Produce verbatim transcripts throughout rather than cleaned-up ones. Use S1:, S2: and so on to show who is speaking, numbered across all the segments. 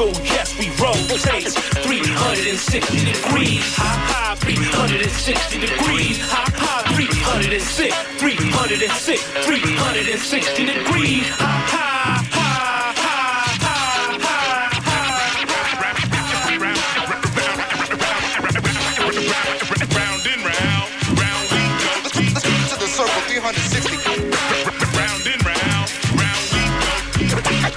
S1: circle, yes, we rotate three hundred sixty degrees. High, high, three hundred sixty degrees. High, high, three hundred six, three hundred six, three hundred sixty degrees. High, high.
S2: three hundred sixty. Round and round, round we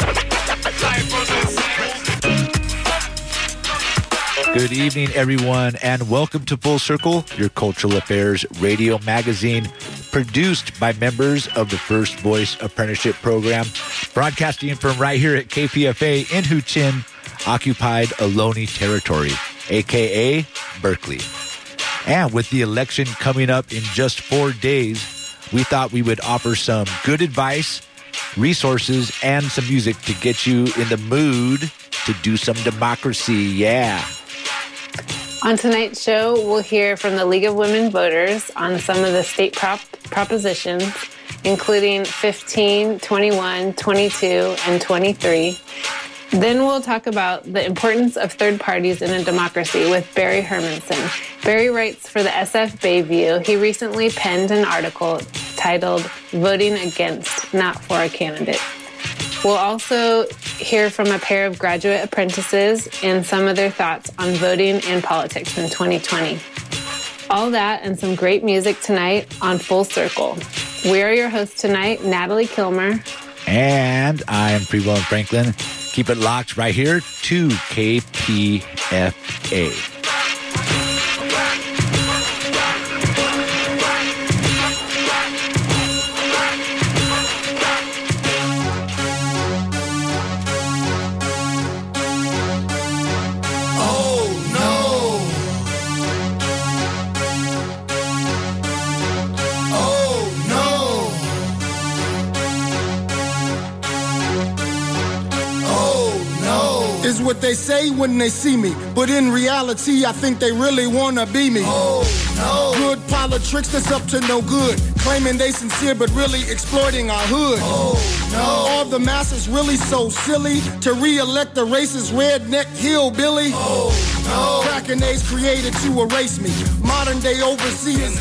S3: go. Good evening, everyone, and welcome to Full Circle, your cultural affairs radio magazine, produced by members of the First Voice Apprenticeship Program, broadcasting from right here at K P F A in Huichin, occupied Ohlone territory, a k a. Berkeley. And with the election coming up in just four days, we thought we would offer some good advice, resources, and some music to get you in the mood to do some democracy. Yeah.
S4: On tonight's show, we'll hear from the League of Women Voters on some of the state prop- propositions, including fifteen, twenty-one, twenty-two, and twenty-three. Then we'll talk about the importance of third parties in a democracy with Barry Hermanson. Barry writes for the S F Bayview. He recently penned an article titled Voting Against, Not For a Candidate. We'll also hear from a pair of graduate apprentices and some of their thoughts on voting and politics in twenty twenty. All that and some great music tonight on Full Circle. We are your hosts tonight, Natalie Kilmer.
S3: And I am Preble Franklin. Keep it locked right here to K P F A.
S5: Is what they say when they see me, but in reality, I think they really wanna be me. Oh, no. Good politics that's up to no good, claiming they sincere but really exploiting our hood. Oh, no. All the masses really so silly to re-elect the racist redneck hillbilly. Oh, no. Cracking A's created to erase me. Modern day overseers.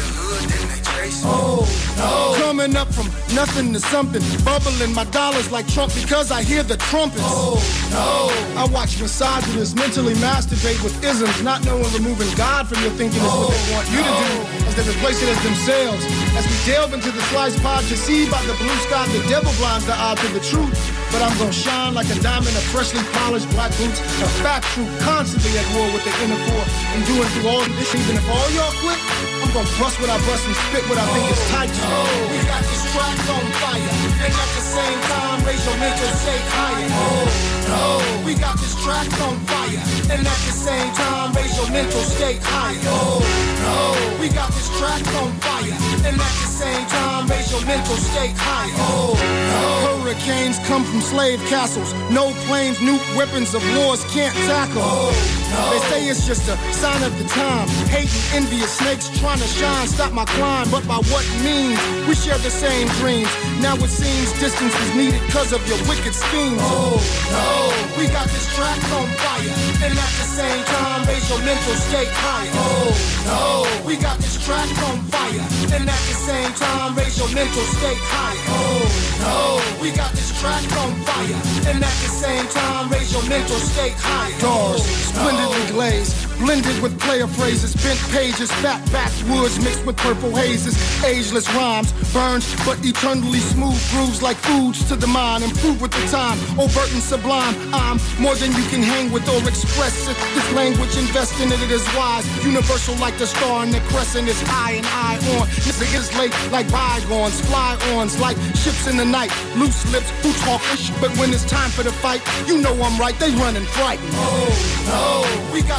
S5: Oh, no. Coming up from nothing to something, bubbling my dollars like Trump because I hear the trumpets. Oh, no. I watch misogynists mentally masturbate with isms, not knowing removing God from your thinking is what they want you to do, as they replace it as themselves. As we delve into the sliced pod, deceived by the blue sky, the devil blinds the eye to the truth. But I'm gonna shine like a diamond of freshly polished black boots, a fat troop constantly at war with the inner four, and doing through all this. Even if all y'all quit, I'm gonna bust what I bust and spit what I think is tight. Oh, we got this track on fire, and at the same time, raise your mental state higher. Oh, no, we got this track on fire, and at the same time, raise your mental state higher. Oh, no, we got this track on fire, and at the same time, raise your mental state higher. Oh, no. Hurricanes come from slave castles, no planes, nuke weapons of wars can't tackle. Oh, no. They say it's just a sign of the time, hating envious snakes trying to shine, stop my climb, but by what means? We share the same dreams. Now it seems distance is needed because of your wicked schemes. Oh, no, we got this track on fire, and at the same time, raise your mental state higher. Oh, no, we got this track on fire, and at the same time, raise your mental state higher. Oh, no, we got this track on fire, and at the same time, raise your mental state higher. Doors, splendidly glazed, blended with player phrases, bent pages, fat backwoods mixed with purple hazes, ageless rhymes, burned but eternally smooth grooves like foods to the mind, improve with the time, overt and sublime. I'm more than you can hang with or express it. This language, invest in it, it is wise, universal like the star and the crescent is eye and eye on. This is late like bygones, fly-ons like ships in the night, loose lips who talk ish, but when it's time for the fight, you know I'm right, they run and frighten. Oh, no, we got this track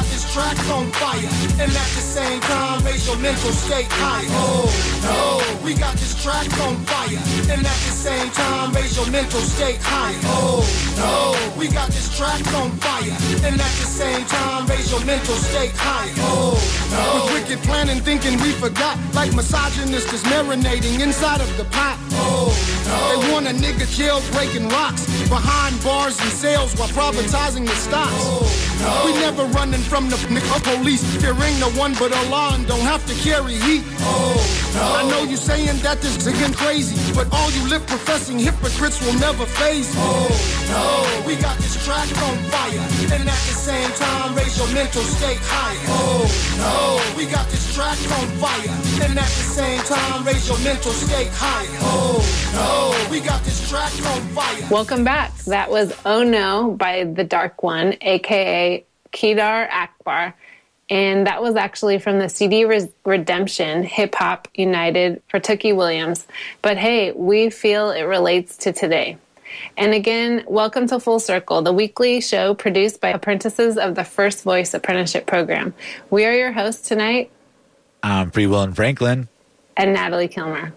S5: track on fire, and at the same time raise your mental state higher. Oh no, we got this track on fire, and at the same time raise your mental state higher. Oh no, we got this track on fire, and at the same time raise your mental state higher. Oh no, with wicked planning, thinking we forgot, like misogynist is marinating inside of the pot. Oh no, they want a nigga jail breaking rocks behind bars and cells while privatizing the stocks. Oh no, we never running from the nigga police, fearing no one but Allah and don't have to carry heat. Oh no, I know you saying that this again crazy, but all you lip professing hypocrites will never phase me. Oh no, we got this track on fire, and at the same time raise your mental state higher. Oh no, we got this track on fire, and at the same time raise your mental state higher. Oh no, we got this track on fire.
S4: Welcome back. That was Oh No by The Dark One, a k a. Kedar Akbar. And that was actually from the C D Re- Redemption, Hip Hop United for Tookie Williams. But hey, we feel it relates to today. And again, welcome to Full Circle, the weekly show produced by apprentices of the First Voice Apprenticeship Program. We are your hosts tonight.
S3: I'm Free Will and Franklin.
S4: And Natalie Kilmer.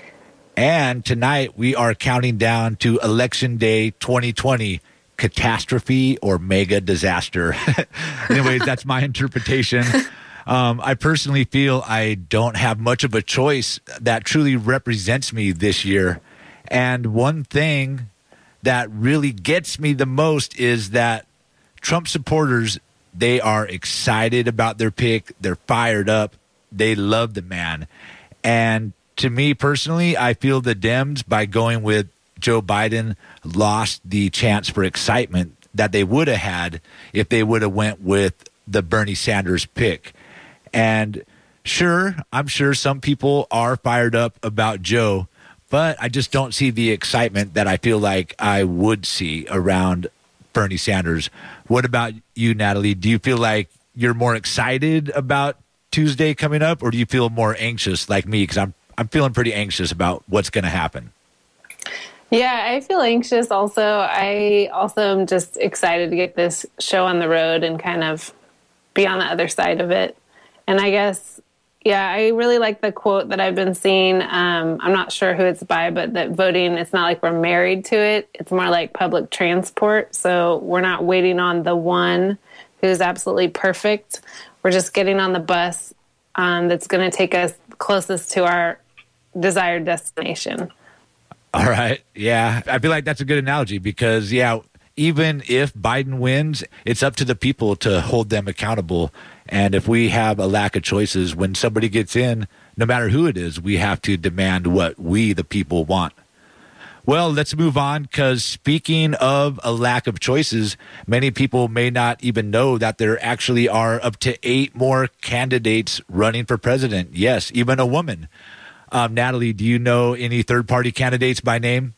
S3: And tonight we are counting down to Election Day twenty twenty. Catastrophe or mega disaster. Anyways, that's my interpretation. Um, I personally feel I don't have much of a choice that truly represents me this year. And one thing that really gets me the most is that Trump supporters, they are excited about their pick. They're fired up. They love the man. And to me personally, I feel the Dems, by going with Joe Biden, lost the chance for excitement that they would have had if they would have went with the Bernie Sanders pick. And sure, I'm sure some people are fired up about Joe, but I just don't see the excitement that I feel like I would see around Bernie Sanders. What about you, Natalie? Do you feel like you're more excited about Tuesday coming up, or do you feel more anxious like me? Because I'm I'm feeling pretty anxious about what's going to happen.
S4: Yeah, I feel anxious also. I also am just excited to get this show on the road and kind of be on the other side of it. And I guess, yeah, I really like the quote that I've been seeing. Um, I'm not sure who it's by, but that voting, it's not like we're married to it. It's more like public transport. So we're not waiting on the one who's absolutely perfect. We're just getting on the bus um, that's going to take us closest to our desired destination.
S3: All right. Yeah, I feel like that's a good analogy because, yeah, even if Biden wins, it's up to the people to hold them accountable. And if we have a lack of choices, when somebody gets in, no matter who it is, we have to demand what we, the people, want. Well, let's move on, because speaking of a lack of choices, many people may not even know that there actually are up to eight more candidates running for president. Yes, even a woman. Um, Natalie, do you know any third-party candidates by name?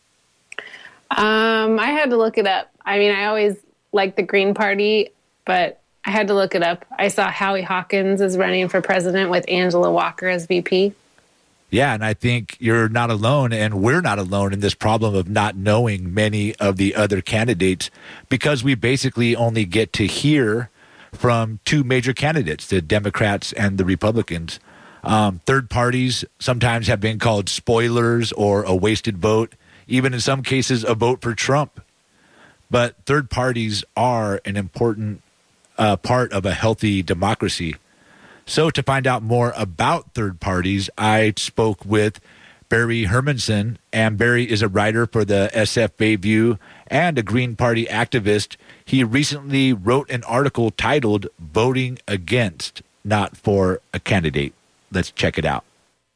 S4: Um, I had to look it up. I mean, I always liked the Green Party, but I had to look it up. I saw Howie Hawkins is running for president with Angela Walker as V P.
S3: Yeah, and I think you're not alone, and we're not alone in this problem of not knowing many of the other candidates, because we basically only get to hear from two major candidates, the Democrats and the Republicans. Um, third parties sometimes have been called spoilers or a wasted vote, even in some cases a vote for Trump. But third parties are an important uh, part of a healthy democracy. So to find out more about third parties, I spoke with Barry Hermanson, and Barry is a writer for the S F Bayview and a Green Party activist. He recently wrote an article titled "Voting Against, Not for a Candidate." Let's check it out.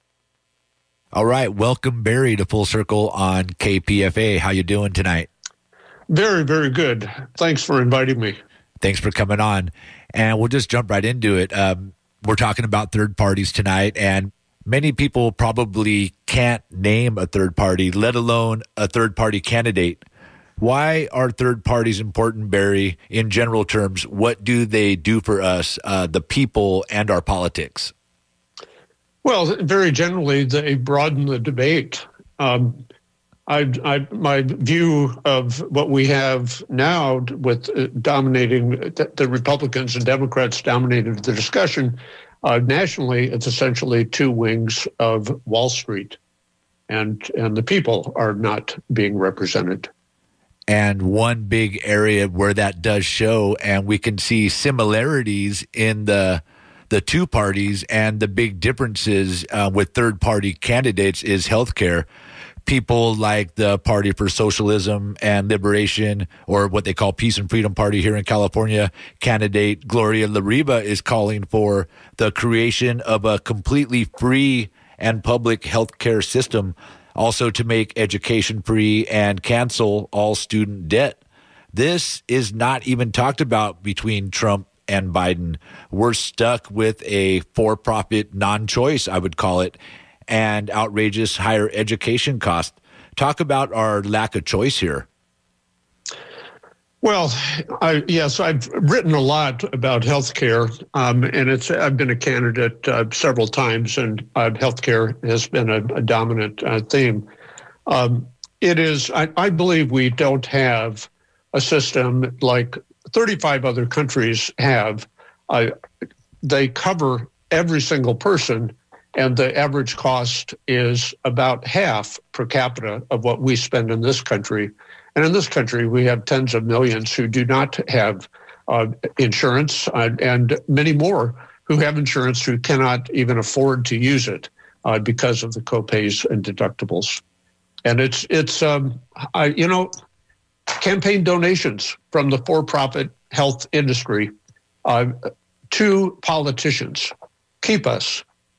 S3: All right. Welcome, Barry, to Full Circle on K P F A. How you doing tonight?
S6: Very, very good. Thanks for inviting me.
S3: Thanks for coming on. And we'll just jump right into it. Um, we're talking about third parties tonight, and many people probably can't name a third party, let alone a third party candidate. Why are third parties important, Barry? In general terms, what do they do for us, uh, the people, and our politics?
S6: Well, very generally, they broaden the debate. Um, I, I, my view of what we have now with uh, dominating the, the Republicans and Democrats dominated the discussion uh, nationally, it's essentially two wings of Wall Street, and and the people are not being represented.
S3: And one big area where that does show, and we can see similarities in the the two parties and the big differences uh, with third-party candidates is healthcare. People like the Party for Socialism and Liberation, or what they call Peace and Freedom Party here in California, candidate Gloria La Riva is calling for the creation of a completely free and public healthcare system, also to make education free and cancel all student debt. This is not even talked about between Trump and Biden. We're stuck with a for-profit non-choice, I would call it, and outrageous higher education cost. Talk about our lack of choice here.
S6: Well, I, yes, I've written a lot about healthcare, um, and it's I've been a candidate uh, several times, and uh, healthcare has been a, a dominant uh, theme. Um, it is, I, I believe, we don't have a system like thirty-five other countries have. Uh, they cover every single person, and the average cost is about half per capita of what we spend in this country. And in this country, we have tens of millions who do not have uh, insurance, uh, and many more who have insurance who cannot even afford to use it uh, because of the copays and deductibles. And it's, it's um, I, you know, campaign donations from the for-profit health industry uh, to politicians keep us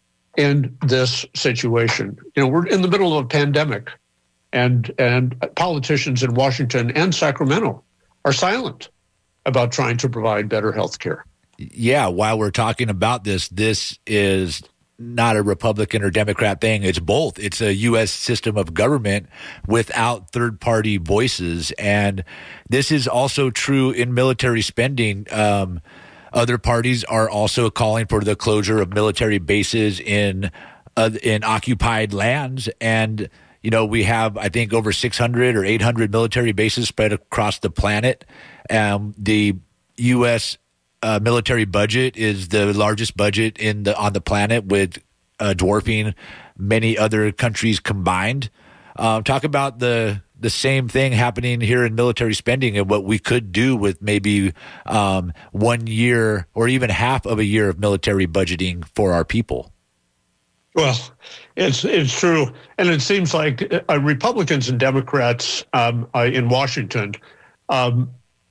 S6: in this situation. You know, we're in the middle of a pandemic, and and politicians in Washington and Sacramento are silent about trying to provide better health care.
S3: Yeah, while we're talking about this, this is not a Republican or Democrat thing. It's both. It's a U S system of government without third-party voices. And this is also true in military spending. Um, Other parties are also calling for the closure of military bases in uh, in occupied lands. And, you know, we have, I think, over six hundred or eight hundred military bases spread across the planet. Um, the U S uh, military budget is the largest budget in the on the planet, with uh, dwarfing many other countries combined. Um, talk about the the same thing happening here in military spending and what we could do with maybe um, one year or even half of a year of military budgeting for our people.
S6: Well, it's it's true. And it seems like uh, Republicans and Democrats um, uh, in Washington, um,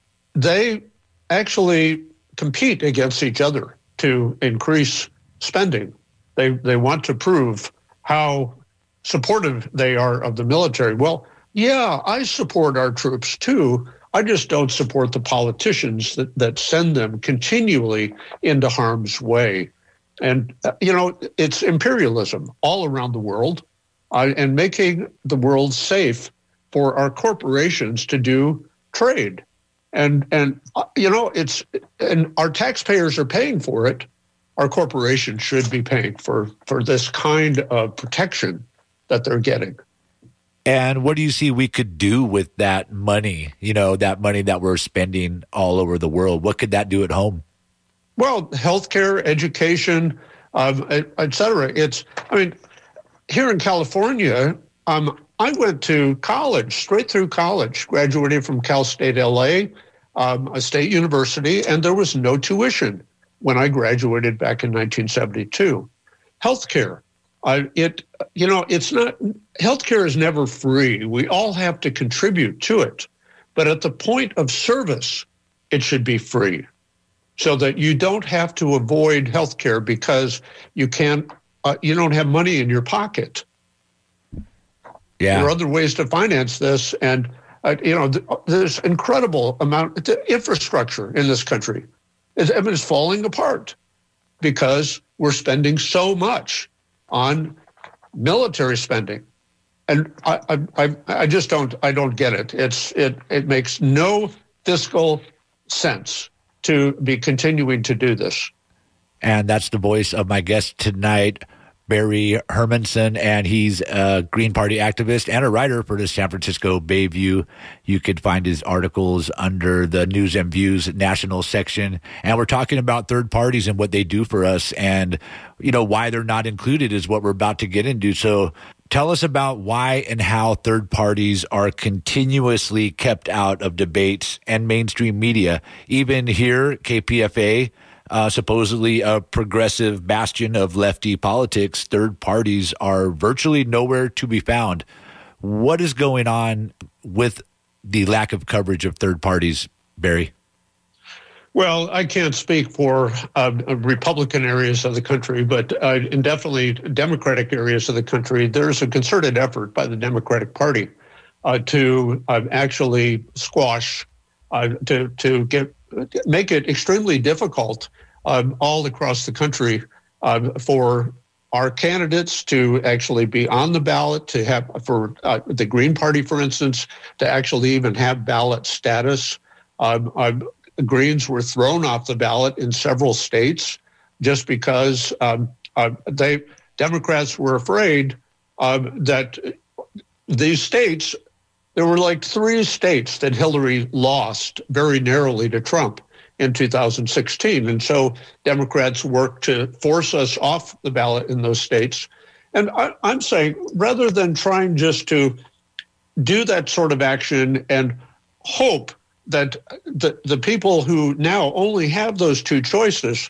S6: they actually compete against each other to increase spending. They they want to prove how supportive they are of the military. Well, yeah, I support our troops too. I just don't support the politicians that, that send them continually into harm's way. And, uh, you know, it's imperialism all around the world uh, and making the world safe for our corporations to do trade. And, and uh, you know, it's and our taxpayers are paying for it. Our corporations should be paying for, for this kind of protection that they're getting.
S3: And what do you see we could do with that money, you know, that money that we're spending all over the world? What could that do at home?
S6: Well, healthcare, education, um, et, et cetera. It's, I mean, here in California, um, I went to college, straight through college, graduated from Cal State L A, um, a state university, and there was no tuition when I graduated back in nineteen seventy-two. Healthcare. Uh, it, you know, it's not, healthcare is never free. We all have to contribute to it. But at the point of service, it should be free so that you don't have to avoid healthcare because you can't, uh, you don't have money in your pocket.
S3: Yeah.
S6: There are other ways to finance this. And, uh, you know, th- there's incredible amount of infrastructure in this country. It's, I mean, it's falling apart because we're spending so much on military spending, and I, I, I just don't, I don't get it. It's, it, it makes no fiscal sense to be continuing to do this.
S3: And that's the voice of my guest tonight, Barry Hermanson, and he's a Green Party activist and a writer for the San Francisco Bayview. You could find his articles under the News and Views national section. And we're talking about third parties and what they do for us, and, you know, why they're not included is what we're about to get into. So tell us about why and how third parties are continuously kept out of debates and mainstream media. Even here, K P F A, Uh, supposedly a progressive bastion of lefty politics, third parties are virtually nowhere to be found. What is going on with the lack of coverage of third parties, Barry?
S6: Well, I can't speak for uh, Republican areas of the country, but uh, in definitely Democratic areas of the country, there's a concerted effort by the Democratic Party uh, to uh, actually squash, uh, to to get make it extremely difficult um, all across the country uh, for our candidates to actually be on the ballot, to have, for uh, the Green Party, for instance, to actually even have ballot status. Um, uh, Greens were thrown off the ballot in several states just because um, uh, they Democrats were afraid um, that these states, there were like three states that Hillary lost very narrowly to Trump in two thousand sixteen. And so Democrats worked to force us off the ballot in those states. And I, I'm saying, rather than trying just to do that sort of action and hope that the, the people who now only have those two choices,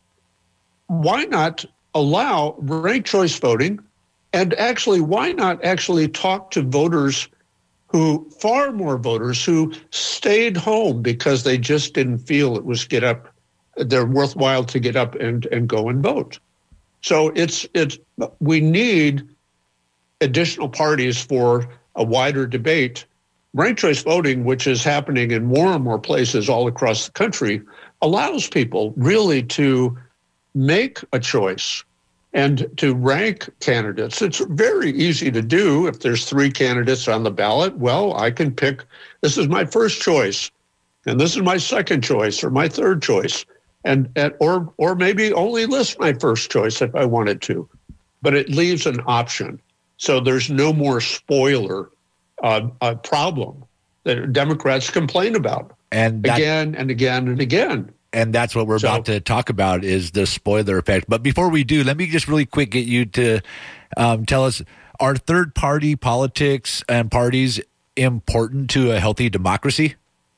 S6: why not allow ranked choice voting? And actually, why not actually talk to voters who, far more voters who stayed home because they just didn't feel it was get up, they're worthwhile to get up and, and go and vote. So it's it's we need additional parties for a wider debate. Ranked choice voting, which is happening in more and more places all across the country, allows people really to make a choice and to rank candidates. It's very easy to do. If there's three candidates on the ballot, well, I can pick, this is my first choice, and this is my second choice, or my third choice, and, and or or maybe only list my first choice if I wanted to. But it leaves an option. So there's no more spoiler uh, uh, problem that Democrats complain about
S3: and that-
S6: again and again and again.
S3: And that's what we're so, about to talk about is the spoiler effect. But before we do, let me just really quick get you to um, tell us, are third-party politics and parties important to a healthy democracy?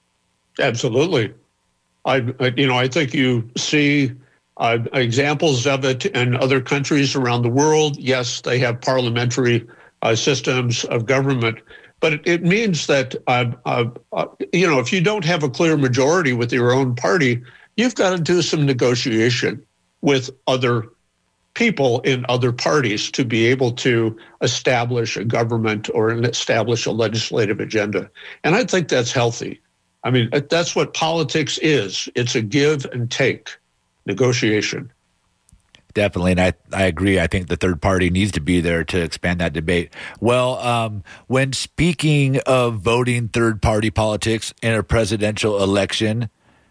S6: Absolutely. I, I you know, I think you see uh, examples of it in other countries around the world. Yes, they have parliamentary uh, systems of government, but it, it means that, uh, uh, uh, you know, if you don't have a clear majority with your own party, you've got to do some negotiation with other people in other parties to be able to establish a government or establish a legislative agenda. And I think that's healthy. I mean, that's what politics is. It's a give and take negotiation.
S3: Definitely, and I, I agree. I think the third party needs to be there to expand that debate. Well, um, when speaking of voting third-party politics in a presidential election,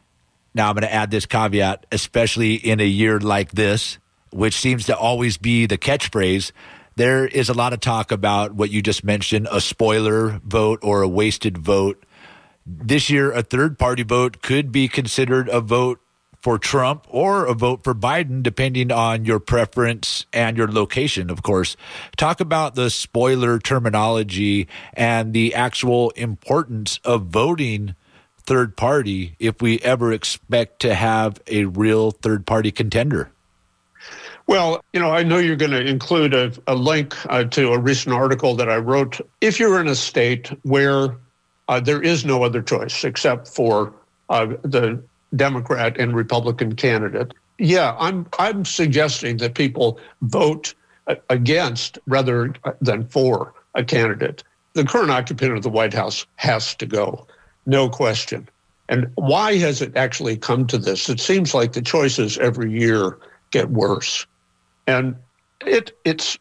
S3: now I'm going to add this caveat, especially in a year like this, which seems to always be the catchphrase, there is a lot of talk about what you just mentioned, a spoiler vote or a wasted vote. This year, a third-party vote could be considered a vote for Trump or a vote for Biden, depending on your preference and your location, of course. Talk about the spoiler terminology and the actual importance of voting third party if we ever expect to have a real third party contender.
S6: Well, you know, I know you're going to include a, a link uh, to a recent article that I wrote. If you're in a state where uh, there is no other choice except for uh, the Democrat and Republican candidate, yeah, I'm I'm suggesting that people vote against rather than for a candidate. The current occupant of the White House has to go, no question. And why has it actually come to this? It seems like the choices every year get worse. And it it's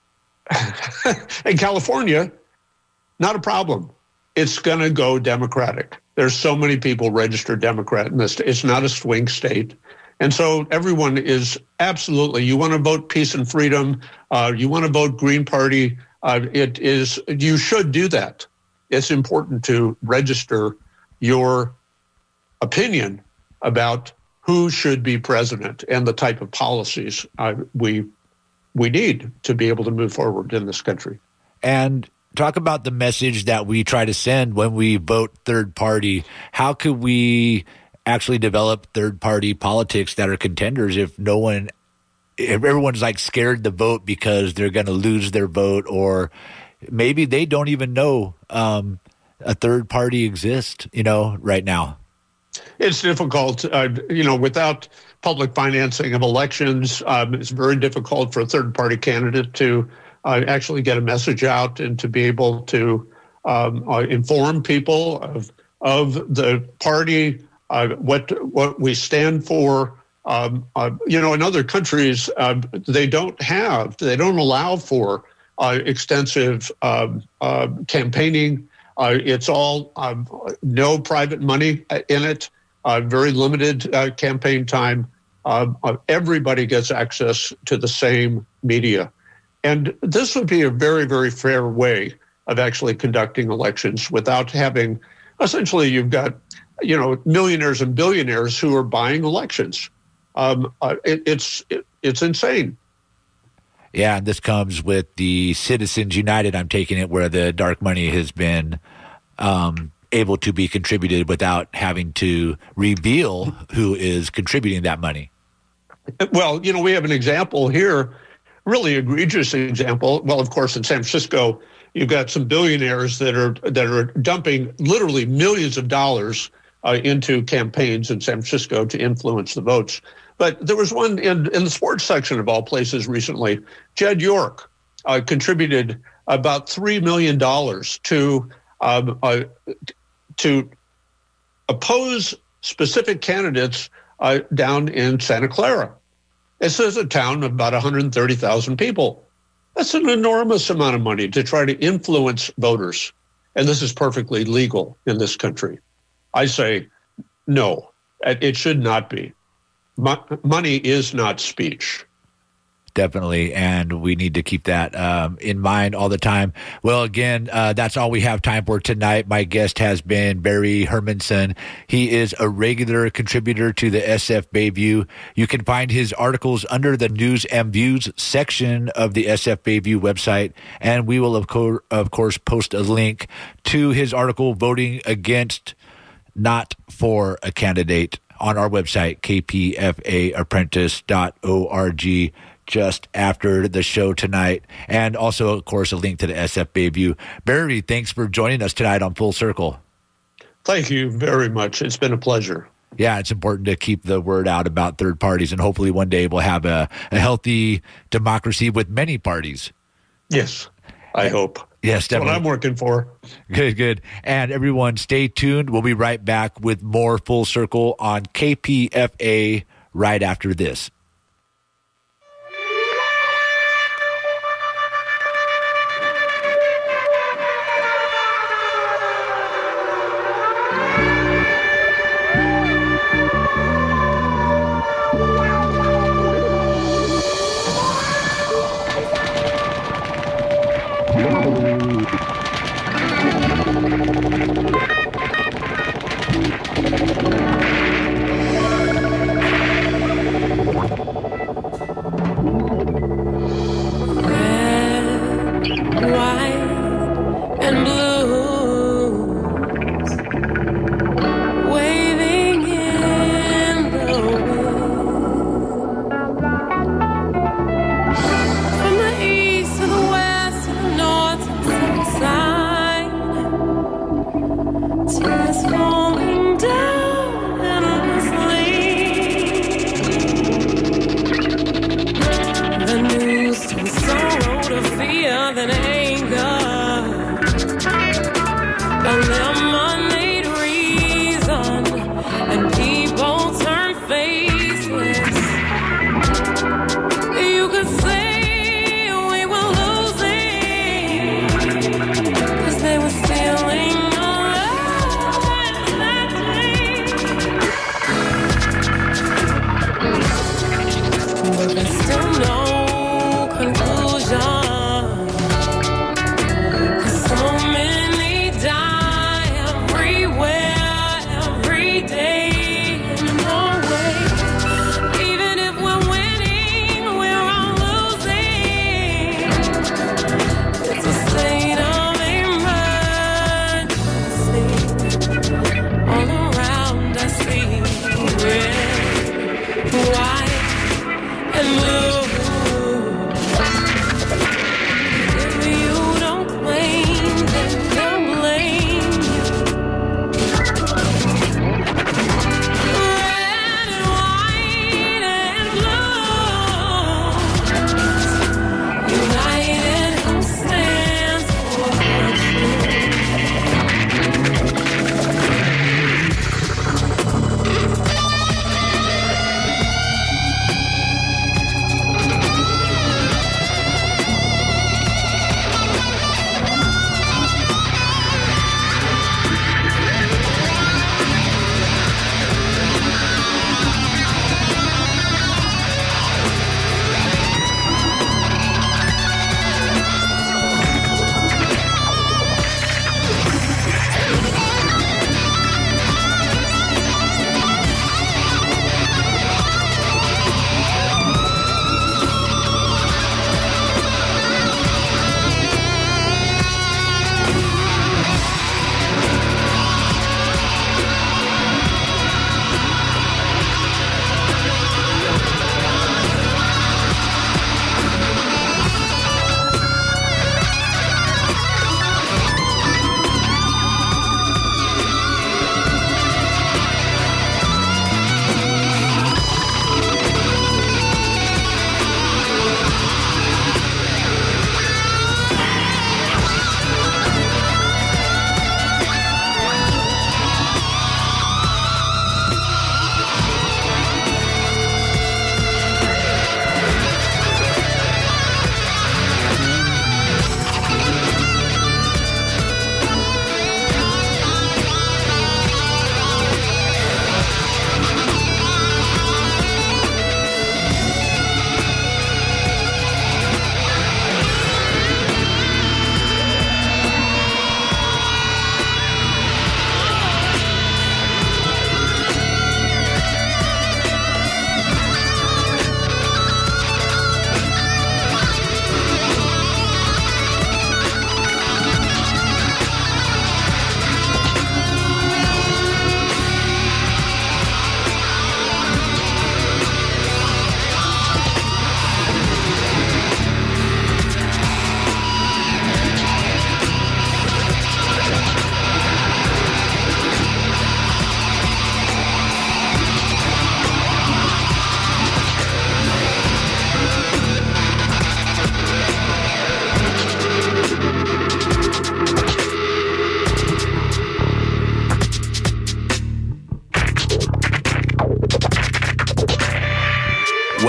S6: in California, not a problem. It's going to go Democratic. There's so many people registered Democrat in this. It's not a swing state. And so everyone is absolutely, you want to vote peace and freedom, uh, you want to vote Green Party, uh, it is, you should do that. It's important to register your opinion about who should be president and the type of policies uh, we we need to be able to move forward in this country.
S3: And talk about the message that we try to send when we vote third party. How could we actually develop third party politics that are contenders if no one, if everyone's like scared to vote because they're going to lose their vote, or maybe they don't even know um, a third party exists, you know, right now?
S6: It's difficult, uh, you know, without public financing of elections. Um, it's very difficult for a third party candidate to uh, actually get a message out and to be able to um, uh, inform people of of the party, uh, what what we stand for. Um, uh, you know, in other countries, uh, they don't have, they don't allow for uh, extensive um, uh, campaigning. Uh, it's all um, no private money in it, uh, very limited uh, campaign time. Uh, uh, everybody gets access to the same media. And this would be a very, very fair way of actually conducting elections without having, essentially, you've got, you know, millionaires and billionaires who are buying elections. Um, uh, it, it's it, it's insane.
S3: Yeah, and this comes with the Citizens United, I'm taking it, where the dark money has been um, able to be contributed without having to reveal who is contributing that money.
S6: Well, you know, we have an example here, really egregious example. Well, of course, in San Francisco, you've got some billionaires that are that are dumping literally millions of dollars uh, into campaigns in San Francisco to influence the votes. But there was one in, in the sports section of all places recently. Jed York uh, contributed about three million dollars to um, uh, to oppose specific candidates uh, down in Santa Clara. This is a town of about one hundred thirty thousand people. That's an enormous amount of money to try to influence voters. And this is perfectly legal in this country. I say, no, it should not be. Money is not speech.
S3: Definitely, and we need to keep that um, in mind all the time. Well, again, uh, that's all we have time for tonight. My guest has been Barry Hermanson. He is a regular contributor to the S F Bayview. You can find his articles under the News and Views section of the S F Bayview website, and we will, of, co- of course, post a link to his article, Voting Against, Not For a Candidate, on our website, k p f a apprentice dot org, just after the show tonight. And also, of course, a link to the S F Bayview. Barry, thanks for joining us tonight on Full Circle.
S6: Thank you very much. It's been a pleasure.
S3: Yeah, it's important to keep the word out about third parties, and hopefully one day we'll have a, a healthy democracy with many parties.
S6: Yes, I hope.
S3: Yes, definitely.
S6: That's what I'm working for.
S3: Good, good. And everyone, stay tuned. We'll be right back with more Full Circle on K P F A right after this.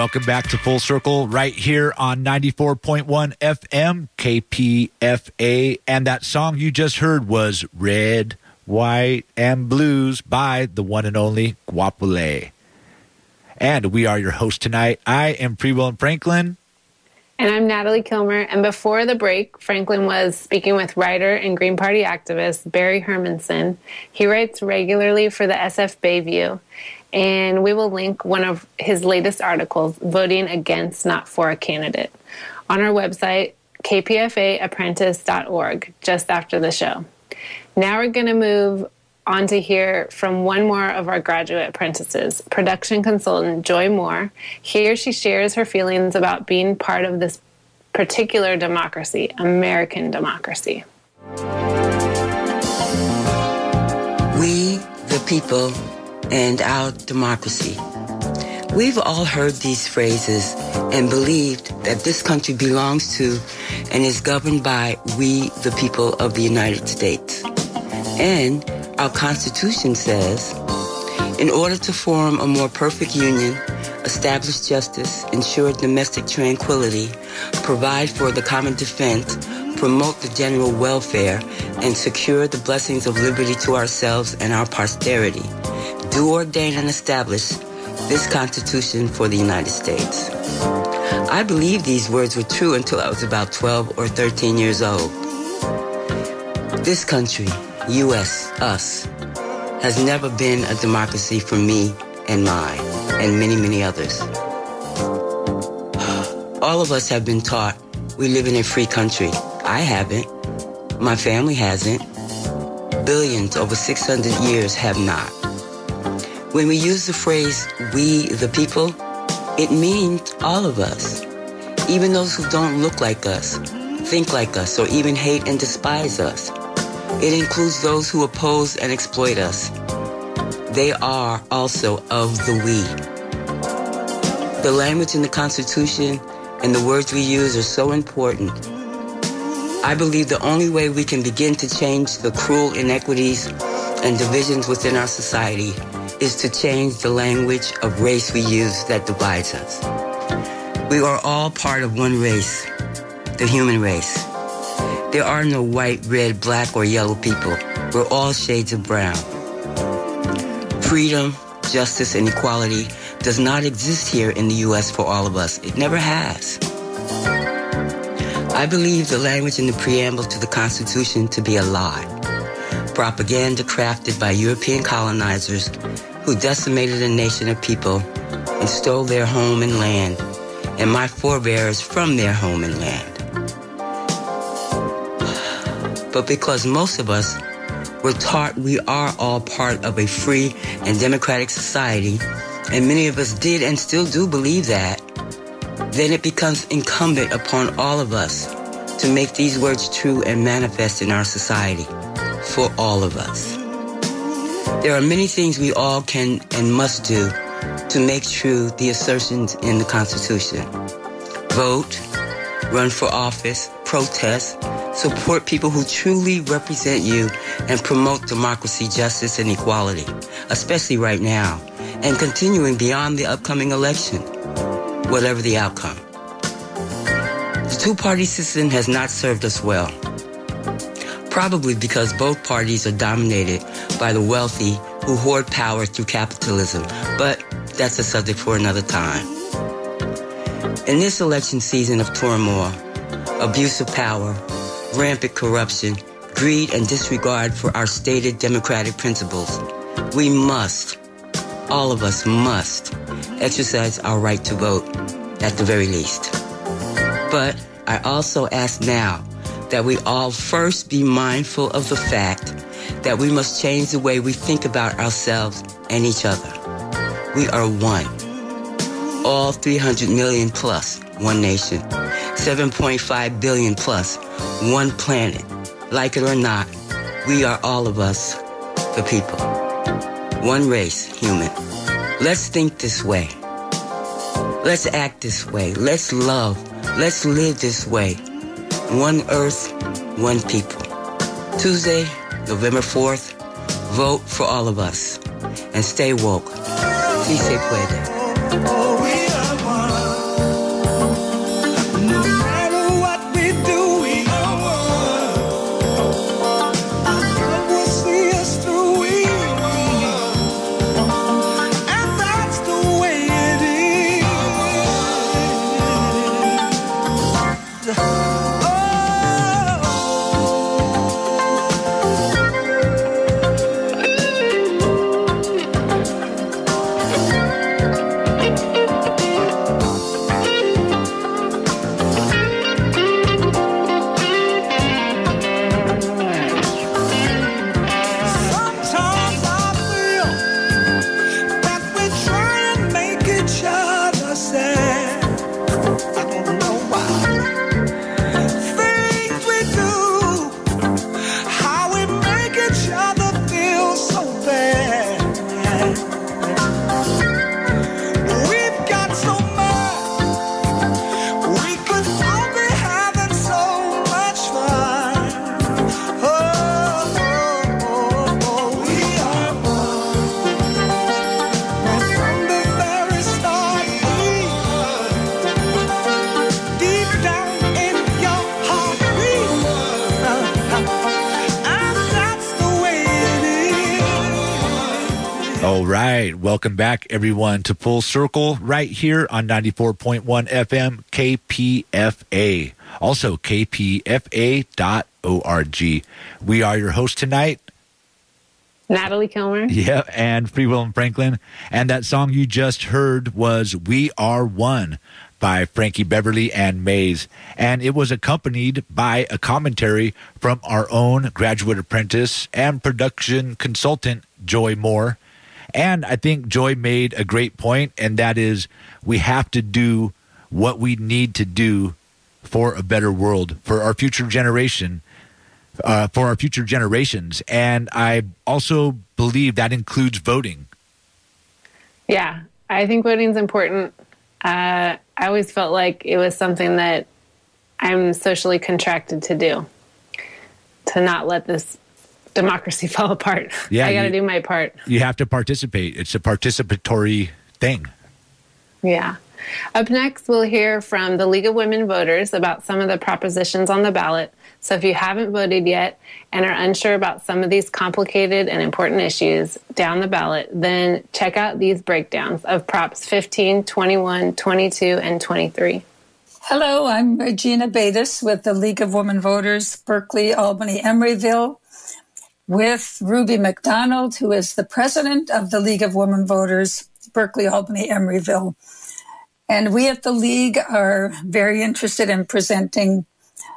S3: Welcome back to Full Circle right here on ninety-four point one F M K P F A. And that song you just heard was Red, White, and Blues by the one and only Guapole. And we are your hosts tonight. I am Free Will and Franklin.
S4: And I'm Natalie Kilmer. And before the break, Franklin was speaking with writer and Green Party activist Barry Hermanson. He writes regularly for the S F Bayview. And we will link one of his latest articles, Voting Against, Not For a Candidate, on our website, k p f a apprentice dot org, just after the show. Now we're going to move on to hear from one more of our graduate apprentices, production consultant Joy Moore. Here she shares her feelings about being part of this particular democracy, American democracy.
S7: We, the people, and our democracy. We've all heard these phrases and believed that this country belongs to and is governed by we, the people of the United States. And our Constitution says, in order to form a more perfect union, establish justice, ensure domestic tranquility, provide for the common defense, promote the general welfare, and secure the blessings of liberty to ourselves and our posterity, do ordain and establish this Constitution for the United States. I believed these words were true until I was about twelve or thirteen years old. This country, U S, us, has never been a democracy for me and mine, and many, many others. All of us have been taught we live in a free country. I haven't. My family hasn't. Billions over six hundred years have not. When we use the phrase, we the people, it means all of us. Even those who don't look like us, think like us, or even hate and despise us. It includes those who oppose and exploit us. They are also of the we. The language in the Constitution and the words we use are so important. I believe the only way we can begin to change the cruel inequities and divisions within our society is to change the language of race we use that divides us. We are all part of one race, the human race. There are no white, red, black, or yellow people. We're all shades of brown. Freedom, justice, and equality does not exist here in the U S for all of us. It never has. I believe the language in the preamble to the Constitution to be a lie. Propaganda crafted by European colonizers who decimated a nation of people and stole their home and land, and my forebears from their home and land. But because most of us were taught we are all part of a free and democratic society, and many of us did and still do believe that, then it becomes incumbent upon all of us to make these words true and manifest in our society for all of us. There are many things we all can and must do to make true the assertions in the Constitution. Vote, run for office, protest, support people who truly represent you, and promote democracy, justice, and equality, especially right now, and continuing beyond the upcoming election, whatever the outcome. The two-party system has not served us well, probably because both parties are dominated by the wealthy who hoard power through capitalism, but that's a subject for another time. In this election season of turmoil, abuse of power, rampant corruption, greed, and disregard for our stated democratic principles, we must, all of us must, exercise our right to vote, at the very least. But I also ask now that we all first be mindful of the fact that we must change the way we think about ourselves and each other. We are one. All three hundred million plus, one nation. seven point five billion plus, one planet. Like it or not, we are all of us, the people. One race, human. Let's think this way. Let's act this way. Let's love. Let's live this way. One earth, one people. Tuesday, November fourth, vote for all of us. And stay woke. Si se puede.
S8: Oh, we are one.
S3: All right. Welcome back, everyone, to Full Circle right here on ninety-four point one F M K P F A. Also, K P F A dot org. We are your hosts tonight,
S4: Natalie Kilmer.
S3: Yeah, and Free Will and Franklin. And that song you just heard was We Are One by Frankie Beverly and Maze. And it was accompanied by a commentary from our own graduate apprentice and production consultant, Joy Moore. And I think Joy made a great point, and that is we have to do what we need to do for a better world, for our future generation, uh, for our future generations. And I also believe that includes voting.
S4: Yeah, I think voting is important. Uh, I always felt like it was something that I'm socially contracted to do, to not let this democracy fall apart.
S3: Yeah,
S4: I got to
S3: you-
S4: do my part.
S3: You have to participate. It's a participatory thing.
S4: Yeah. Up next, we'll hear from the League of Women Voters about some of the propositions on the ballot. So if you haven't voted yet and are unsure about some of these complicated and important issues down the ballot, then check out these breakdowns of Props fifteen, twenty-one, twenty-two, and twenty-three.
S8: Hello, I'm Regina Batis with the League of Women Voters, Berkeley, Albany, Emeryville, with Ruby McDonald, who is the president of the League of Women Voters, Berkeley, Albany, Emeryville. And we at the League are very interested in presenting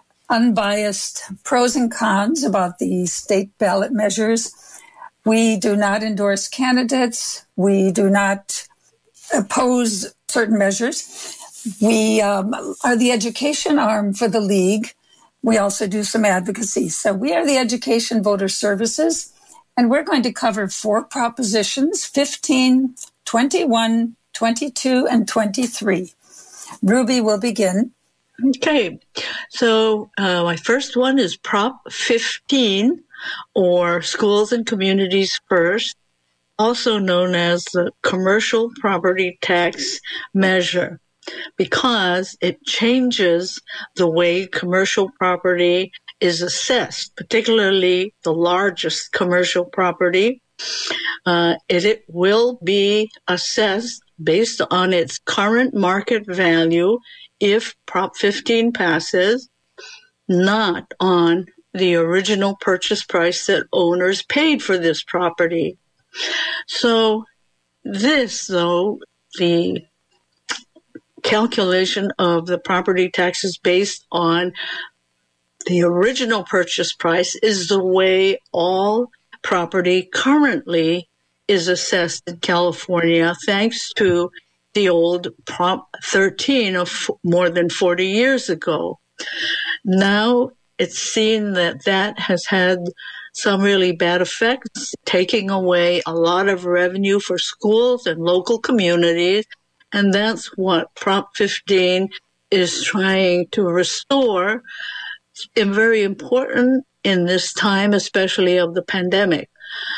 S8: unbiased pros and cons about the state ballot measures. We do not endorse candidates. We do not oppose certain measures. We um, are the education arm for the League. We also do some advocacy. So we are the Education Voter Services, and we're going to cover four propositions, fifteen, twenty-one, twenty-two, and twenty-three. Ruby will begin.
S9: Okay, so uh, my first one is Prop fifteen, or Schools and Communities First, also known as the Commercial Property Tax Measure, because it changes the way commercial property is assessed, particularly the largest commercial property. Uh, it, it will be assessed based on its current market value if Prop fifteen passes, not on the original purchase price that owners paid for this property. So this, though, the calculation of the property taxes based on the original purchase price is the way all property currently is assessed in California, thanks to the old Prop thirteen of more than forty years ago. Now it's seen that that has had some really bad effects, taking away a lot of revenue for schools and local communities. And that's what Prop fifteen is trying to restore, and very important in this time, especially of the pandemic.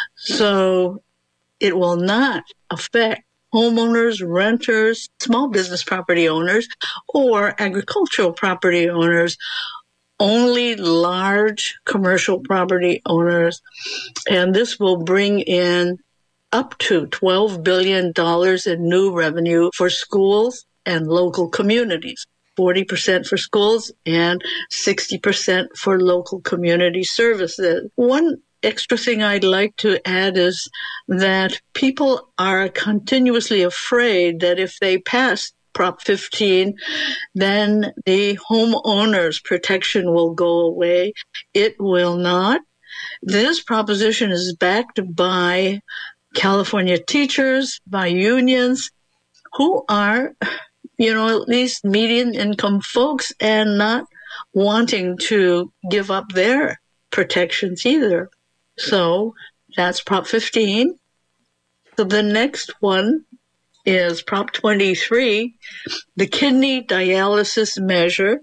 S9: So it will not affect homeowners, renters, small business property owners, or agricultural property owners, only large commercial property owners. And this will bring in up to twelve billion dollars in new revenue for schools and local communities, forty percent for schools and sixty percent for local community services. One extra thing I'd like to add is that people are continuously afraid that if they pass Prop fifteen, then the homeowner's protection will go away. It will not. This proposition is backed by California teachers, by unions who are, you know, at least median income folks and not wanting to give up their protections either. So that's Prop fifteen. So the next one is Prop twenty-three, the kidney dialysis measure.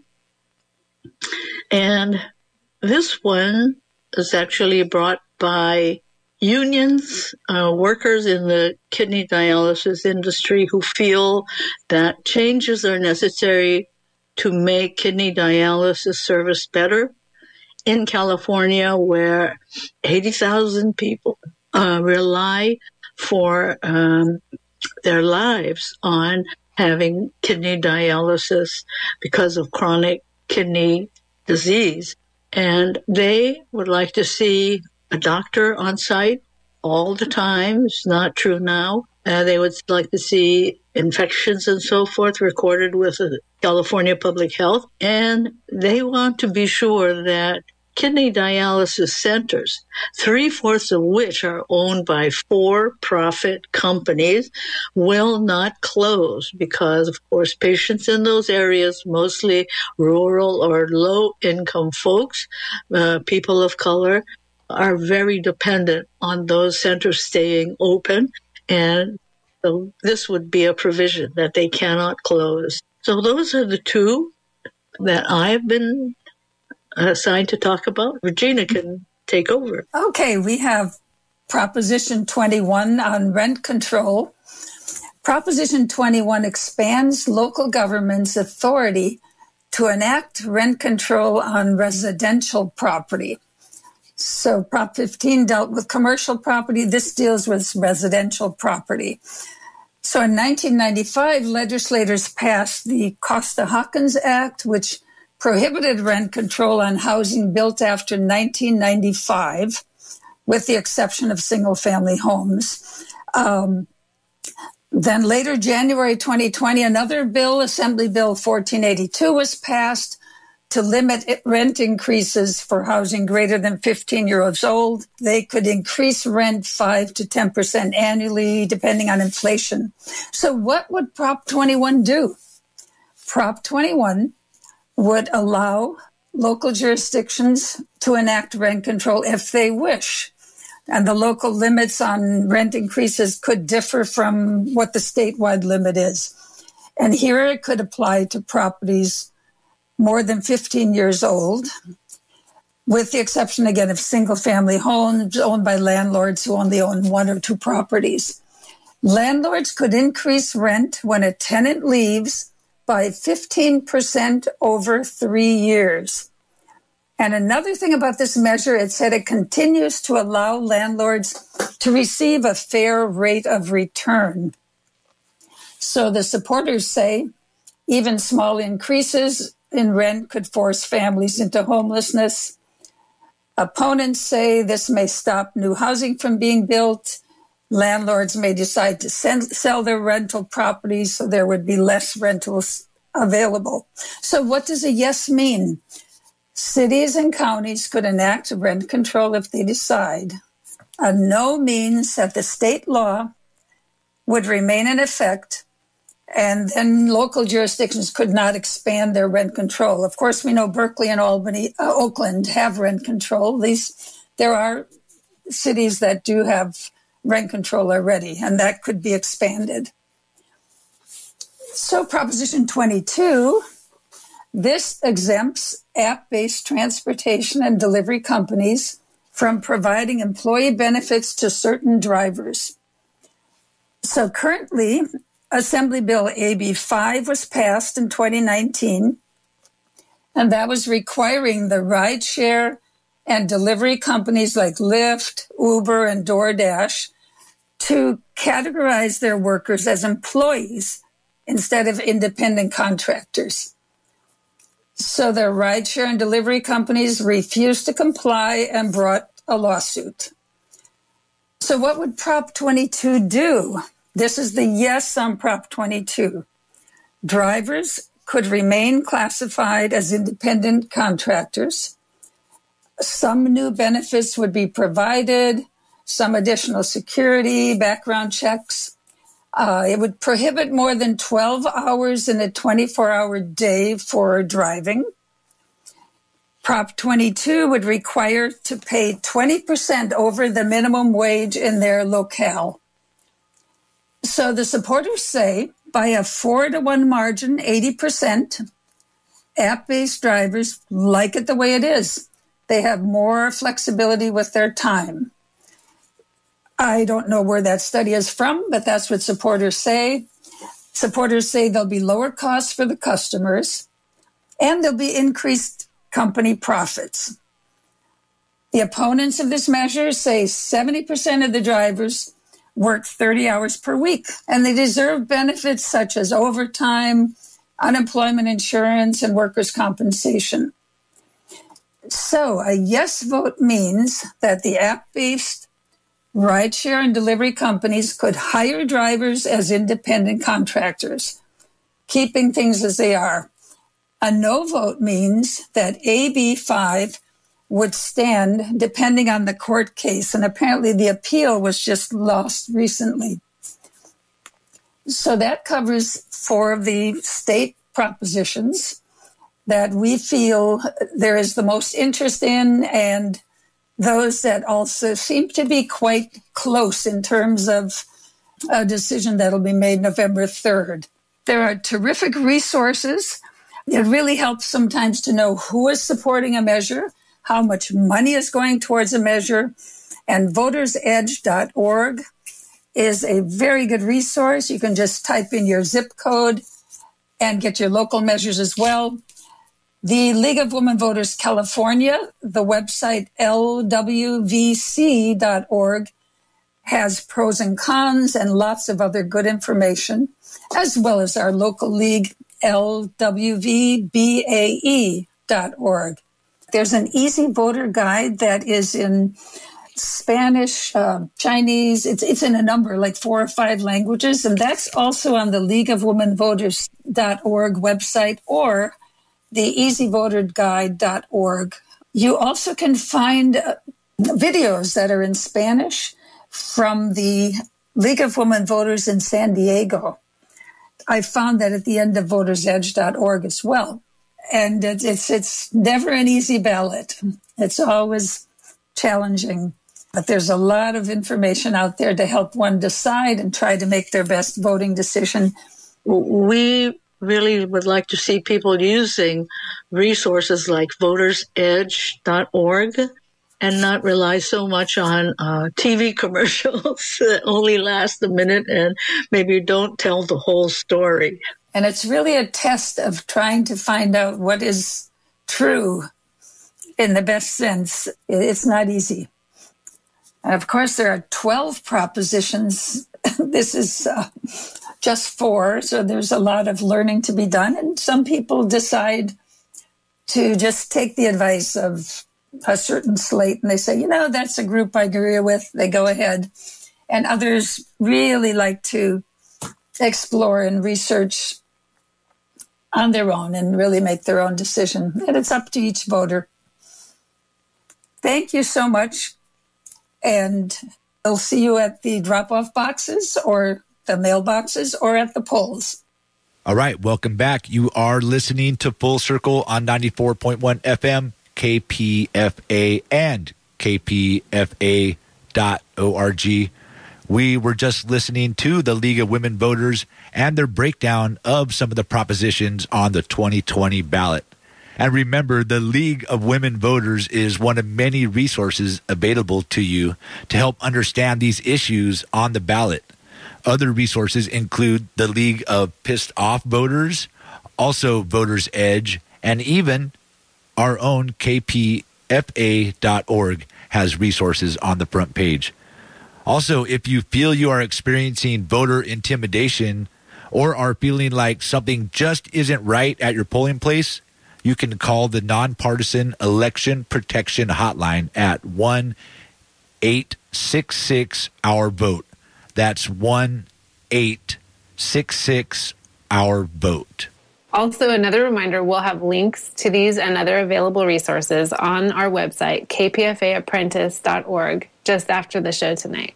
S9: And this one is actually brought by unions, uh, workers in the kidney dialysis industry who feel that changes are necessary to make kidney dialysis service better in California, where eighty thousand people uh, rely for um, their lives on having kidney dialysis because of chronic kidney disease. And they would like to see a doctor on site all the time. It's not true now. Uh, they would like to see infections and so forth recorded with California Public Health. And they want to be sure that kidney dialysis centers, three-fourths of which are owned by for-profit companies, will not close because, of course, patients in those areas, mostly rural or low-income folks, uh, people of color, are very dependent on those centers staying open. And so this would be a provision that they cannot close. So those are the two that I've been assigned to talk about. Regina can take over.
S8: Okay, we have Proposition twenty-one on rent control. Proposition twenty-one expands local government's authority to enact rent control on residential property. So Prop fifteen dealt with commercial property. This deals with residential property. So in nineteen ninety-five, legislators passed the Costa-Hawkins Act, which prohibited rent control on housing built after nineteen ninety-five, with the exception of single-family homes. Um, then later, January twenty twenty, another bill, Assembly Bill fourteen eighty-two, was passed to limit rent increases for housing greater than fifteen years old. They could increase rent five to ten percent annually, depending on inflation. So what would Prop twenty-one do? Prop twenty-one would allow local jurisdictions to enact rent control if they wish. And the local limits on rent increases could differ from what the statewide limit is. And here it could apply to properties more than fifteen years old, with the exception, again, of single-family homes owned by landlords who only own one or two properties. Landlords could increase rent when a tenant leaves by fifteen percent over three years. And another thing about this measure, it said it continues to allow landlords to receive a fair rate of return. So the supporters say even small increases in rent could force families into homelessness. Opponents say this may stop new housing from being built. Landlords may decide to send, sell their rental properties, so there would be less rentals available. So what does a yes mean? Cities and counties could enact rent control if they decide. A no means that the state law would remain in effect, and then local jurisdictions could not expand their rent control. Of course, we know Berkeley and Albany, uh, Oakland have rent control. These, there are cities that do have rent control already, and that could be expanded. So Proposition twenty-two, this exempts app-based transportation and delivery companies from providing employee benefits to certain drivers. So currently, Assembly Bill A B five was passed in twenty nineteen, and that was requiring the rideshare and delivery companies like Lyft, Uber, and DoorDash to categorize their workers as employees instead of independent contractors. So the rideshare and delivery companies refused to comply and brought a lawsuit. So what would Prop twenty-two do? This is the yes on Prop twenty-two. Drivers could remain classified as independent contractors. Some new benefits would be provided, some additional security, background checks. Uh, it would prohibit more than twelve hours in a twenty-four hour day for driving. Prop twenty-two would require to pay twenty percent over the minimum wage in their locale. So the supporters say by a four to one margin, eighty percent, app-based drivers like it the way it is. They have more flexibility with their time. I don't know where that study is from, but that's what supporters say. Supporters say there'll be lower costs for the customers, and there'll be increased company profits. The opponents of this measure say seventy percent of the drivers work thirty hours per week, and they deserve benefits such as overtime, unemployment insurance, and workers' compensation. So a yes vote means that the app-based rideshare and delivery companies could hire drivers as independent contractors, keeping things as they are. A no vote means that A B five would stand depending on the court case, and apparently the appeal was just lost recently. So that covers four of the state propositions that we feel there is the most interest in, and those that also seem to be quite close in terms of a decision that'll be made November third. There are terrific resources. It really helps sometimes to know who is supporting a measure, how much money is going towards a measure, and voters edge dot org is a very good resource. You can just type in your zip code and get your local measures as well. The League of Women Voters California, the website L W V C dot org, has pros and cons and lots of other good information, as well as our local league, L W V B A E dot org. There's an easy voter guide that is in Spanish, uh, Chinese. It's it's in a number, like four or five languages, and that's also on the League of Women Voters dot org website or the easy voter guide dot org. You also can find uh, videos that are in Spanish from the League of Women Voters in San Diego. I found that at the end of voters edge dot org as well. And it's, it's, it's never an easy ballot. It's always challenging. But there's a lot of information out there to help one decide and try to make their best voting decision.
S9: We really would like to see people using resources like voters edge dot org and not rely so much on uh, T V commercials that only last a minute and maybe don't tell the whole story.
S8: And it's really a test of trying to find out what is true in the best sense. It's not easy. And of course, there are twelve propositions. This is uh, just four, so there's a lot of learning to be done. And some people decide to just take the advice of a certain slate, and they say, you know, that's a group I agree with. They go ahead. And others really like to explore and research on their own and really make their own decision. And it's up to each voter. Thank you so much. And I'll see you at the drop-off boxes or the mailboxes or at the polls.
S3: All right, welcome back. You are listening to Full Circle on ninety-four point one F M, K P F A, and K P F A dot org. We were just listening to the League of Women Voters and their breakdown of some of the propositions on the twenty twenty ballot. And remember, the League of Women Voters is one of many resources available to you to help understand these issues on the ballot. Other resources include the League of Pissed Off Voters, also Voters Edge, and even our own K P F A dot org has resources on the front page. Also, if you feel you are experiencing voter intimidation or are feeling like something just isn't right at your polling place, you can call the Nonpartisan Election Protection Hotline at one eight six six our vote. That's one eight six six our vote.
S4: Also, another reminder, we'll have links to these and other available resources on our website, K P F A apprentice dot org, just after the show tonight.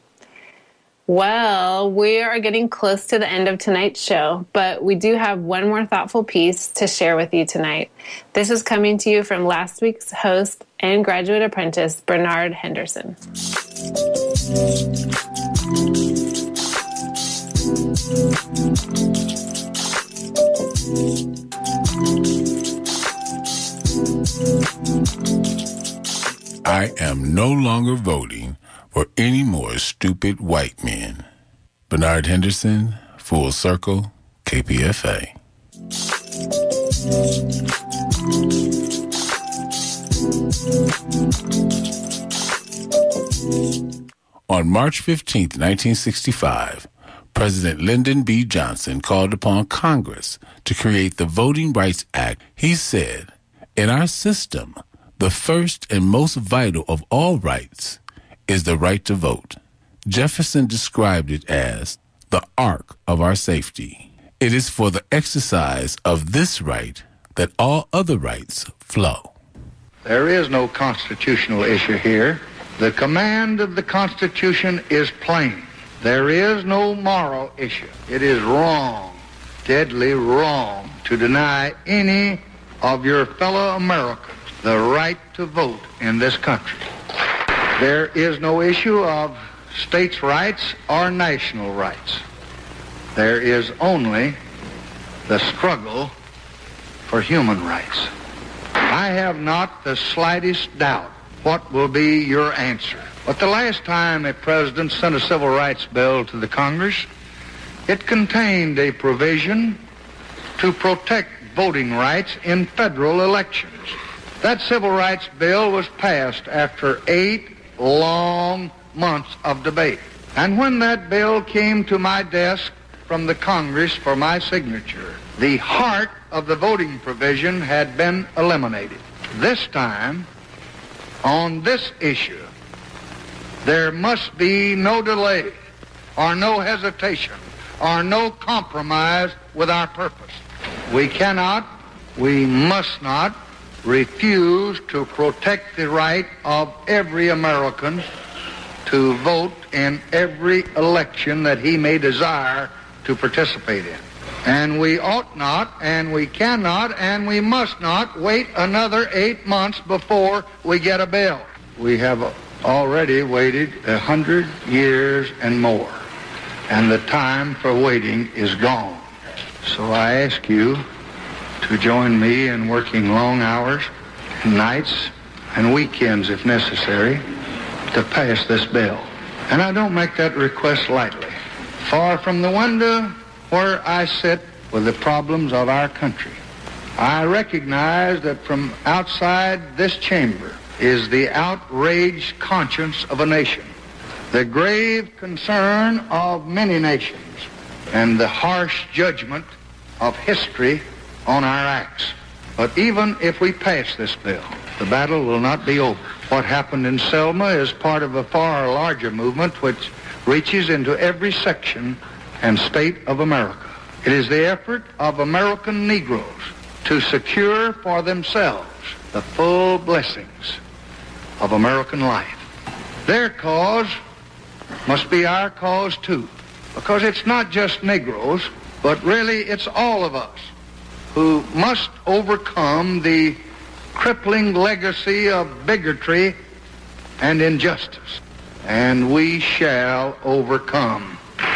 S4: Well, we are getting close to the end of tonight's show, but we do have one more thoughtful piece to share with you tonight. This is coming to you from last week's host and graduate apprentice, Bernard Henderson.
S10: I am no longer voting for any more stupid white men. Bernard Henderson, Full Circle, K P F A. On March fifteenth, nineteen sixty-five, President Lyndon B. Johnson called upon Congress to create the Voting Rights Act. He said, "In our system, the first and most vital of all rights is the right to vote." Jefferson described it as the ark of our safety. It is for the exercise of this right that all other rights flow.
S11: There is no constitutional issue here. The command of the Constitution is plain. There is no moral issue. It is wrong, deadly wrong, to deny any of your fellow Americans the right to vote in this country. There is no issue of states' rights or national rights. There is only the struggle for human rights. I have not the slightest doubt what will be your answer. But the last time a president sent a civil rights bill to the Congress, it contained a provision to protect voting rights in federal elections. That civil rights bill was passed after eight long months of debate. And when that bill came to my desk from the Congress for my signature, the heart of the voting provision had been eliminated. This time, on this issue, there must be no delay or no hesitation or no compromise with our purpose. We cannot, we must not refuse to protect the right of every American to vote in every election that he may desire to participate in. And we ought not, and we cannot, and we must not wait another eight months before we get a bill. We have already waited a hundred years and more, and the time for waiting is gone. So I ask you to join me in working long hours, nights, and weekends if necessary, to pass this bill. And I don't make that request lightly. Far from the window where I sit with the problems of our country, I recognize that from outside this chamber is the outraged conscience of a nation, the grave concern of many nations, and the harsh judgment of history on our acts. But even if we pass this bill, the battle will not be over. What happened in Selma is part of a far larger movement which reaches into every section and state of America. It is the effort of American Negroes to secure for themselves the full blessings of American life. Their cause must be our cause too, because it's not just Negroes, but really it's all of us who must overcome the crippling legacy of bigotry and injustice, and we shall overcome.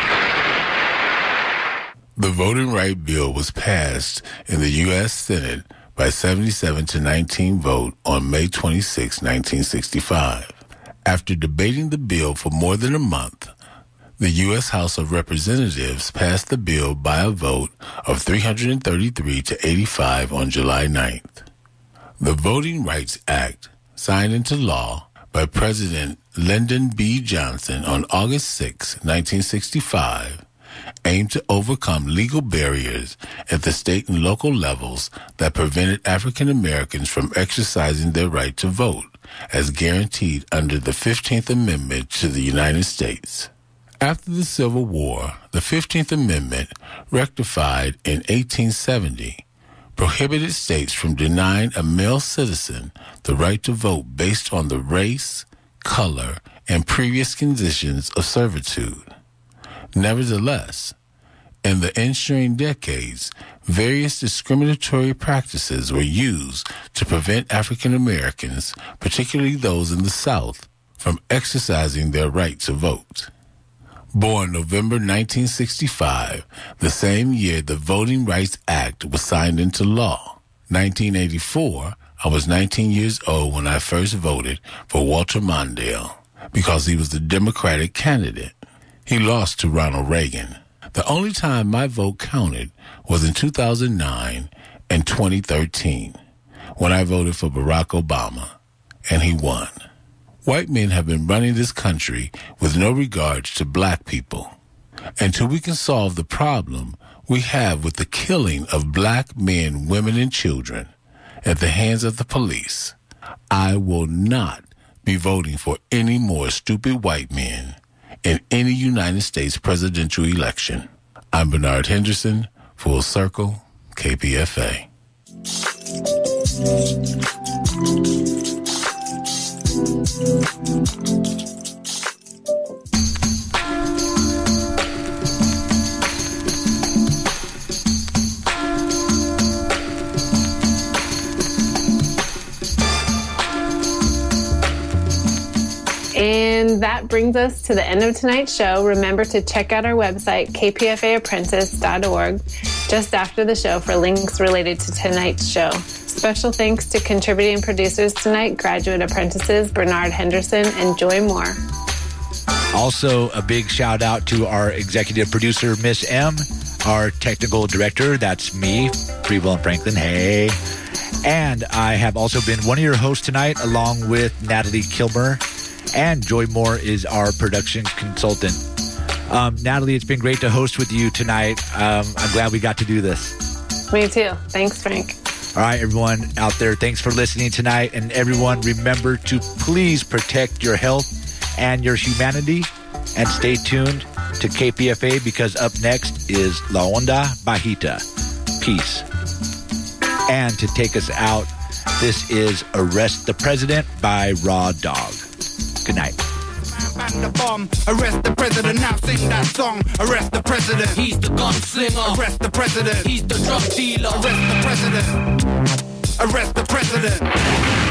S10: The Voting Rights Bill was passed in the U S Senate by seventy-seven to nineteen vote on May twenty-sixth, nineteen sixty-five. After debating the bill for more than a month, the U S House of Representatives passed the bill by a vote of three hundred thirty-three to eighty-five on July ninth. The Voting Rights Act, signed into law by President Lyndon B. Johnson on August sixth, nineteen sixty-five, aimed to overcome legal barriers at the state and local levels that prevented African Americans from exercising their right to vote, as guaranteed under the fifteenth Amendment to the United States. After the Civil War, the fifteenth Amendment, rectified in eighteen seventy, prohibited states from denying a male citizen the right to vote based on the race, color, and previous conditions of servitude. Nevertheless, in the ensuing decades, various discriminatory practices were used to prevent African Americans, particularly those in the South, from exercising their right to vote. Born November nineteen sixty-five, the same year the Voting Rights Act was signed into law. nineteen eighty-four, I was nineteen years old when I first voted for Walter Mondale because he was the Democratic candidate. He lost to Ronald Reagan. The only time my vote counted was in two thousand nine and twenty thirteen, when I voted for Barack Obama, and he won. White men have been running this country with no regards to black people. Until we can solve the problem we have with the killing of black men, women, and children at the hands of the police, I will not be voting for any more stupid white men in any United States presidential election. I'm Bernard Henderson, Full Circle, K P F A.
S4: And that brings us to the end of tonight's show. Remember to check out our website, k p f a apprentice dot org, just after the show for links related to tonight's show. Special thanks to contributing producers tonight, graduate apprentices Bernard Henderson and Joy Moore.
S3: Also, a big shout out to our executive producer, Miss M, our technical director, that's me, Freewill and Franklin, hey. And I have also been one of your hosts tonight, along with Natalie Kilmer. And Joy Moore is our production consultant. Um, Natalie, it's been great to host with you tonight. Um, I'm glad we got to do this.
S4: Me too. Thanks, Frank.
S3: All right, everyone out there, thanks for listening tonight. And everyone, remember to please protect your health and your humanity. And stay tuned to K P F A, because up next is La Onda Bajita. Peace. And to take us out, this is Arrest the President by Raw Dog. Good night.
S1: The bomb. Arrest the president, now sing that song. Arrest the president, he's the gunslinger. Arrest the president, he's the drug dealer. Arrest the president. Arrest the president.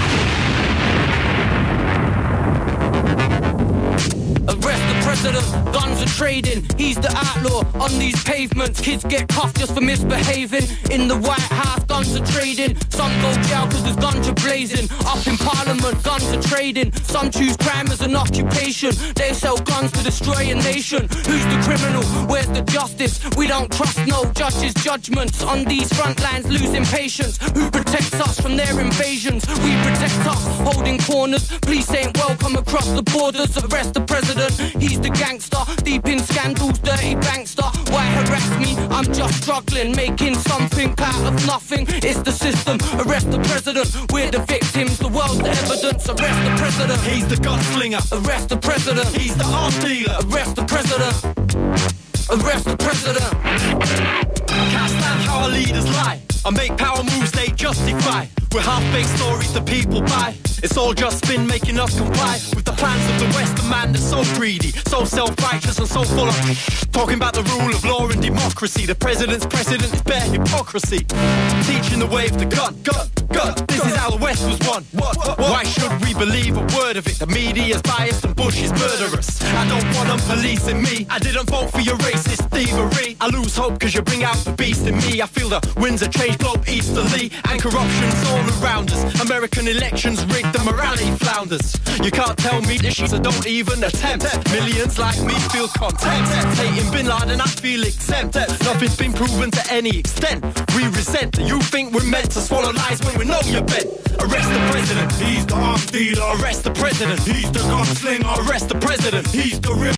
S1: Arrest the president, guns are trading. He's the outlaw on these pavements. Kids get cuffed just for misbehaving. In the White House, guns are trading. Some go jail cause there's ganja blazing. Up in Parliament, guns are trading. Some choose crime as an occupation. They sell guns to destroy a nation. Who's the criminal? Where's the justice? We don't trust no judges' judgments. On these front lines, losing patience. Who protects us from their invasions? We protect us, holding corners. Police ain't welcome across the borders. Arrest the president. He's the gangster, deep in scandals, dirty bankster. Why harass me? I'm just struggling, making something out of nothing. It's the system. Arrest the president. We're the victims, the world's the evidence. Arrest the president. He's the gunslinger. Arrest the president. He's the arms dealer. Arrest the president. Arrest the president. Can't stand how our leaders lie. I make power moves they justify. We're half-baked stories that people buy. It's all just spin making us comply with the plans of the Western man that's so greedy, so self-righteous and so full of talking about the rule of law and democracy. The president's precedent is bare hypocrisy. Teaching the way of the gun, gun, gun. This is how the West was won. What, what, what? Why should we believe a word of it? The media's biased and Bush is murderous. I don't want them policing me. I didn't vote for your racist thievery. I lose hope cause you bring out the beast in me. I feel the winds of change blow easterly and corruption's all around us. American elections rigged, the morality flounders. You can't tell me this shit, so don't even attempt. Millions like me feel content. Hating Bin Laden, I feel exempt. Nothing's been proven to any extent. We resent. You think we're meant to swallow lies when we know you're bent. Arrest the president, he's the arms dealer. Arrest the president, he's the gunslinger. Arrest the president, he's the rip.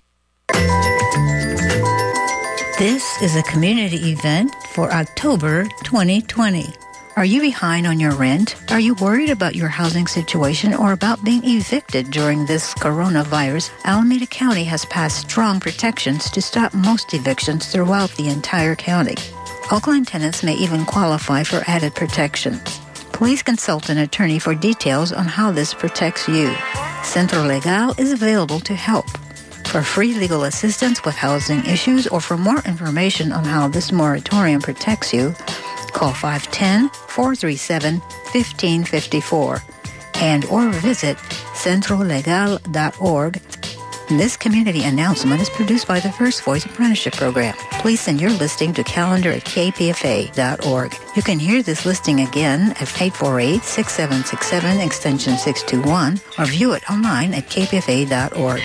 S12: This is a community event for October twenty twenty. Are you behind on your rent? Are you worried about your housing situation or about being evicted during this coronavirus? Alameda County has passed strong protections to stop most evictions throughout the entire county. Oakland tenants may even qualify for added protections. Please consult an attorney for details on how this protects you. Centro Legal is available to help. For free legal assistance with housing issues or for more information on how this moratorium protects you, call five one zero, four three seven, one five five four and or visit centro legal dot org. This community announcement is produced by the First Voice Apprenticeship Program. Please send your listing to calendar at k p f a dot org. You can hear this listing again at eight four eight, six seven six seven, extension six two one or view it online at k p f a dot org.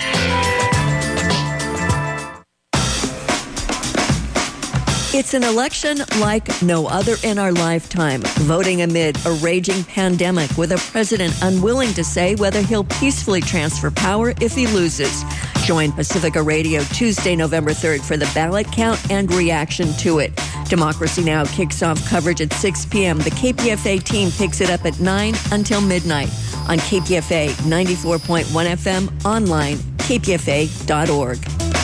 S13: It's an election like no other in our lifetime, voting amid a raging pandemic with a president unwilling to say whether he'll peacefully transfer power if he loses. Join Pacifica Radio Tuesday, November third for the ballot count and reaction to it. Democracy Now! Kicks off coverage at six p.m. The K P F A team picks it up at nine until midnight on K P F A ninety-four point one F M, online, k p f a dot org.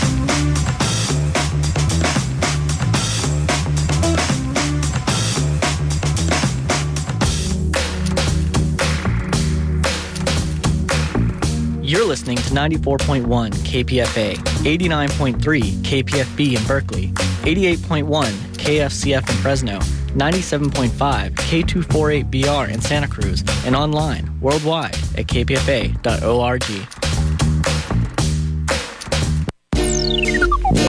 S14: You're listening to ninety-four point one K P F A, eighty-nine point three K P F B in Berkeley, eighty-eight point one K F C F in Fresno, ninety-seven point five K two forty-eight B R in Santa Cruz, and online worldwide at k p f a dot org.